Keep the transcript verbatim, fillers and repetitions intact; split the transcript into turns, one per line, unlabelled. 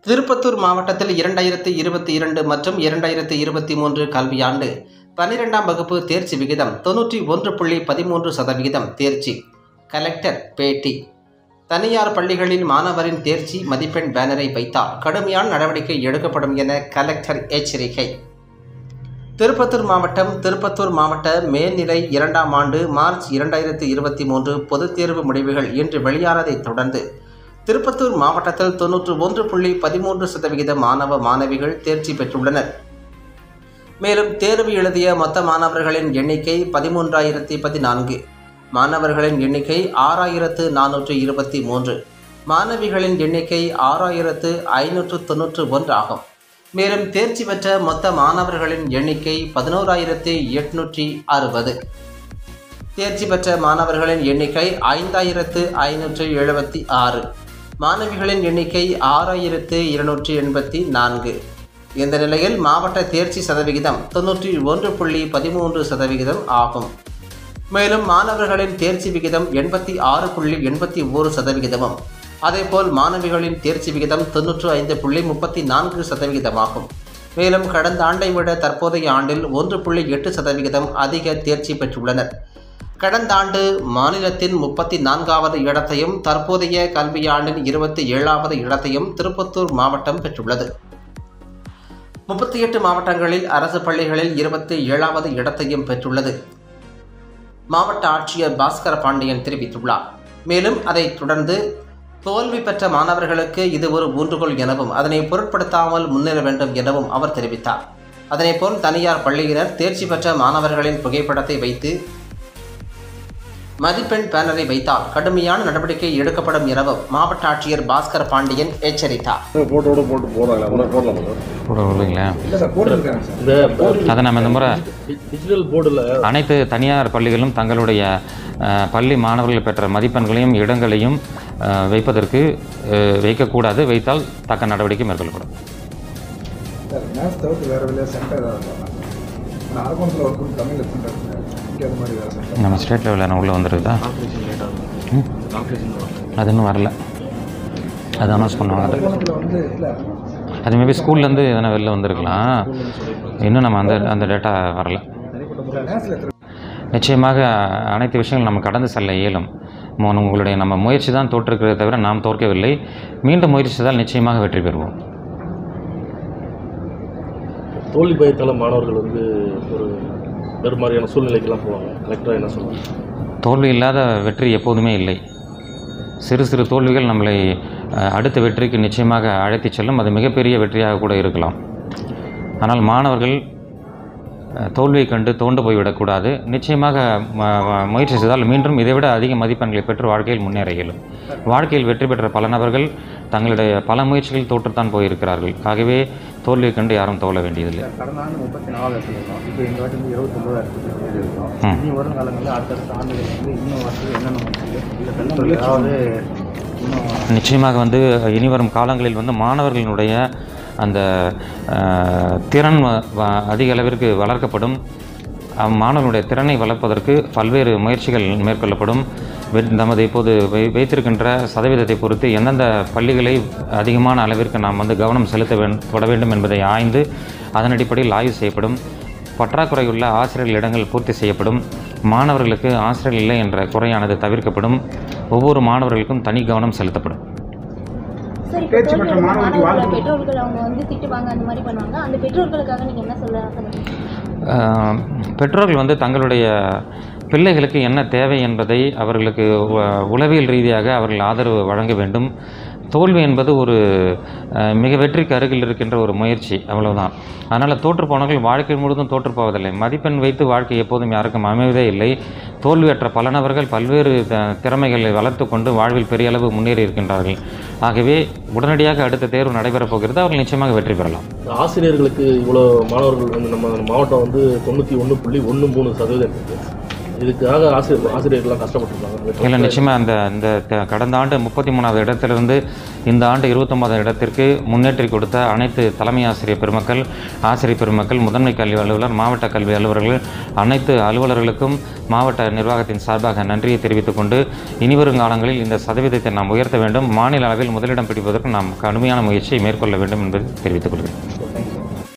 திருப்பத்தூர் மாவட்டத்தில் இரண்டாயிரத்தி இருபத்தி இரண்டு மற்றும் இரண்டாயிரத்தி இருபத்தி மூன்று கல்வியாண்டு பன்னிரெண்டாம் வகுப்பு தேர்ச்சி விகிதம் தொன்னூற்றி ஒன்று புள்ளி பதிமூன்று சதவிகிதம் தேர்ச்சி. கலெக்டர் பேட்டி. தனியார் பள்ளிகளில் மாணவரின் தேர்ச்சி மதிப்பெண் பேனரை வைத்தால் கடுமையான நடவடிக்கை எடுக்கப்படும் என கலெக்டர் எச்சரிக்கை. திருப்பத்தூர் மாவட்டம் திருப்பத்தூர் மாவட்ட மேல்நிலை இரண்டாம் ஆண்டு மார்ச் இரண்டாயிரத்தி இருபத்தி மூன்று பொதுத் தேர்வு முடிவுகள் இன்று வெளியானதைத் தொடர்ந்து திருப்பத்தூர் மாவட்டத்தில் தொன்னூற்று ஒன்று புள்ளி பதிமூன்று சதவிகித மாணவ மாணவிகள் தேர்ச்சி பெற்றுள்ளனர். மேலும் தேர்வு எழுதிய மொத்த மாணவர்களின் எண்ணிக்கை பதிமூன்றாயிரத்தி பதினான்கு, மாணவர்களின் எண்ணிக்கை ஆறாயிரத்து நானூற்று இருபத்தி மூன்று, மாணவிகளின் எண்ணிக்கை ஆறாயிரத்து ஐநூற்று தொன்னூற்று ஒன்று ஆகும். மேலும் தேர்ச்சி பெற்ற மொத்த மாணவர்களின் எண்ணிக்கை பதினோராயிரத்தி எட்நூற்றி அறுபது. தேர்ச்சி பெற்ற மாணவர்களின் எண்ணிக்கை ஐந்தாயிரத்து ஐநூற்று எழுபத்தி ஆறு, மாணவிகளின் எண்ணிக்கை ஆறாயிரத்து இருநூற்றி எண்பத்தி நான்கு. இந்த நிலையில் மாவட்ட தேர்ச்சி சதவிகிதம் தொன்னூற்றி ஒன்று புள்ளி பதிமூன்று சதவிகிதம் ஆகும். மேலும் மாணவர்களின் தேர்ச்சி விகிதம் எண்பத்தி ஆறு புள்ளி எண்பத்தி ஓரு சதவிகிதமும், அதேபோல் மாணவிகளின் தேர்ச்சி விகிதம் தொன்னூற்று ஐந்து புள்ளி முப்பத்தி நான்கு சதவிகிதமாகும். மேலும் கடந்த ஆண்டை விட தற்போதைய ஆண்டில் ஒன்று புள்ளி எட்டு சதவிகிதம் அதிக தேர்ச்சி பெற்றுள்ளனர். கடந்த ஆண்டு மாநிலத்தின் முப்பத்தி நான்காவது இடத்தையும் தற்போதைய கல்வியாண்டின் இருபத்தி ஏழாவது இடத்தையும் திருப்பத்தூர் மாவட்டம் பெற்றுள்ளது. முப்பத்தி எட்டு மாவட்டங்களில் அரசு பள்ளிகளில் இருபத்தி ஏழாவது இடத்தையும் பெற்றுள்ளது. மாவட்ட ஆட்சியர் பாஸ்கர பாண்டியன் தெரிவித்துள்ளார். மேலும் அதைத் தொடர்ந்து தோல்வி பெற்ற மாணவர்களுக்கு இது ஒரு ஊன்றுகோல் எனவும் அதனை பொருட்படுத்தாமல் முன்னேற வேண்டும் எனவும் அவர் தெரிவித்தார். அதனைப்போல் தனியார் பள்ளியினர் தேர்ச்சி பெற்ற மாணவர்களின் புகைப்படத்தை வைத்து மதிப்பெண் பேனரை வைத்தால் கடுமையான நடவடிக்கை எடுக்கப்படும் எனவும் மாவட்ட ஆட்சியர் பாஸ்கர பாண்டியன் எச்சரித்தார்.
அதை நம்ம இந்த முறை அனைத்து தனியார் பள்ளிகளும் தங்களுடைய பள்ளி மாணவர்கள் பெற்ற மதிப்பெண்களையும் இடங்களையும் வைப்பதற்கு வைக்கக்கூடாது, வைத்தால் தக்க நடவடிக்கை மேற்கொள்ளப்படும். நம்ம ஸ்டேட் லெவலில் உள்ளே வந்துருக்குதா? அது இன்னும் வரல, அது அனௌன்ஸ் பண்ணுவாங்க. அது மேபி ஸ்கூல்லேருந்து எதனா வெளில வந்திருக்கலாம், இன்னும் நம்ம அந்த அந்த டேட்டா வரல. நிச்சயமாக அனைத்து விஷயங்களும் நம்ம கடந்து செல்ல இயலும். உங்களுடைய நம்ம முயற்சி தான் தோற்றிருக்கிறத தவிர நாம் தோற்கவில்லை. மீண்டும் முயற்சி செய்தால் நிச்சயமாக வெற்றி பெறுவோம்.
தோல்வி பயத்தால் மாணவர்கள் வந்து ஒரு வேறு மாதிரியான சூழ்நிலைக்கெல்லாம் போவாங்க. கலெக்டராக என்ன சொல்லுவாங்க?
தோல்வி இல்லாத வெற்றி எப்போதுமே இல்லை. சிறு சிறு தோல்விகள் நம்மளை அடுத்த வெற்றிக்கு நிச்சயமாக அழைத்து செல்லும். அது மிகப்பெரிய வெற்றியாக கூட இருக்கலாம். ஆனால் மாணவர்கள் தோல்வியை கண்டு தோண்டு போய்விடக்கூடாது. நிச்சயமாக முயற்சி செய்தால் மீண்டும் இதைவிட அதிக மதிப்பெண்களை பெற்று வாழ்க்கையில் முன்னேற இயலும். வாழ்க்கையில் வெற்றி பெற்ற பல நபர்கள் தங்களுடைய பல முயற்சிகளில் தோற்றுத்தான் போயிருக்கிறார்கள். ஆகவே தோல்வியை கண்டு யாரும் தோல வேண்டியதில்லை. நிச்சயமாக வந்து இனிவரும் காலங்களில் வந்து மாணவர்களுடைய அந்த திறன் அதிக அளவிற்கு வளர்க்கப்படும். மாணவர்களுடைய திறனை வளர்ப்பதற்கு பல்வேறு முயற்சிகள் மேற்கொள்ளப்படும். நமது இப்போது வைத்திருக்கின்ற சதவீதத்தை பொறுத்து எந்தெந்த பள்ளிகளை அதிகமான அளவிற்கு நாம் வந்து கவனம் செலுத்த வேண்டும் வேண்டும் என்பதை ஆய்ந்து அதன் அடிப்படையில் ஆய்வு செய்யப்படும். பற்றாக்குறையுள்ள ஆசிரியர்கள் இடங்கள் பூர்த்தி செய்யப்படும். மாணவர்களுக்கு ஆசிரியர்கள் இல்லை என்ற குறையானது தவிர்க்கப்படும். ஒவ்வொரு மாணவர்களுக்கும் தனி கவனம் செலுத்தப்படும்.
பெற்றோர்கள் அவங்க வந்து திட்டுவாங்க, அந்த மாதிரி பண்ணுவாங்க. அந்த பெற்றோர்களுக்காக நீங்கள் என்ன சொல்ல?
பெற்றோர்கள் வந்து தங்களுடைய பிள்ளைகளுக்கு என்ன தேவை என்பதை அவர்களுக்கு உளவியல் ரீதியாக அவர்கள் ஆதரவு வழங்க வேண்டும். தோல்வி என்பது ஒரு மிக வெற்றிக்கு அருகில் இருக்கின்ற ஒரு முயற்சி, அவ்வளவுதான். அதனால் தோற்று போனவர்கள் வாழ்க்கை முழுவதும் தோற்று போவதில்லை. மதிப்பெண் வைத்து வாழ்க்கை எப்போதும் யாருக்கும் அமைவதே இல்லை. தோல்வியற்ற பல நபர்கள் பல்வேறு திறமைகளை வளர்த்து கொண்டு வாழ்வில் பெரிய அளவு முன்னேறி இருக்கின்றார்கள். ஆகவே உடனடியாக அடுத்த தேர்வு நடைபெறப் போகிறது, அவர்கள் நிச்சயமாக வெற்றி பெறலாம்.
ஆசிரியர்களுக்கு இவ்வளோ மாணவர்கள் வந்து நம்ம மாவட்டம் வந்து தொண்ணூற்றி ஒன்று புள்ளி ஒன்று மூணு சதவீதம் இருக்குது. இதுக்காக ஆசிரியர் ஆசிரியர்கள்லாம் கஷ்டப்பட்டுருக்காங்க.
இல்லை, நிச்சயமாக அந்த இந்த த- கடந்த ஆண்டு முப்பத்தி மூணாவது இடத்திலிருந்து இந்த ஆண்டு இருபத்தொம்பதாவது இடத்திற்கு முன்னேற்றி கொடுத்த அனைத்து தலைமை ஆசிரியர் பெருமக்கள், ஆசிரியர் பெருமக்கள், முதன்மை கல்வி அலுவலர், மாவட்ட கல்வி அலுவலர்கள், அனைத்து அலுவலர்களுக்கும் மாவட்ட நிர்வாகத்தின் சார்பாக நன்றியை தெரிவித்துக் கொண்டு இனிவரும் காலங்களில் இந்த சதவீதத்தை நாம் உயர்த்த வேண்டும், மாநில அளவில் முதலிடம் பிடிப்பதற்கு நாம் கடுமையான முயற்சியை மேற்கொள்ள வேண்டும் என்பதை தெரிவித்துக் கொள்கிறேன்.